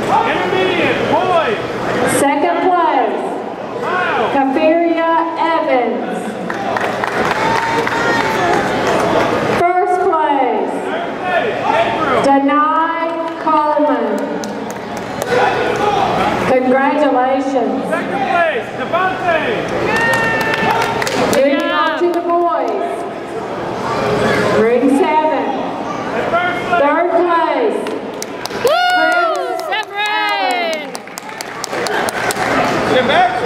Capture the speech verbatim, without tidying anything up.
Intermediate, boys. Second place, Kafiria Evans. First place, Denai Coleman. Congratulations. Second place, Devontae. Moving on to the boys. Ring seven. Third place. Woo! Sevrin! Get back.